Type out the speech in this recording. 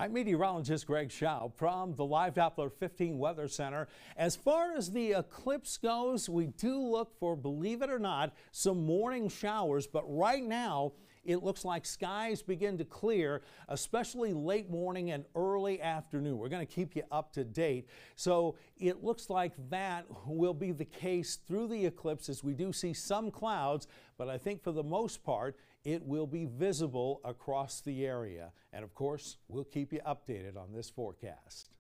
I'm meteorologist Greg Schau from the Live Doppler 15 Weather Center. As far as the eclipse goes, we do look for, believe it or not, some morning showers, but right now it looks like skies begin to clear, especially late morning and early afternoon. We're going to keep you up to date. So it looks like that will be the case through the eclipse as we do see some clouds, but I think for the most part it will be visible across the area. And of course, we'll keep you updated on this forecast.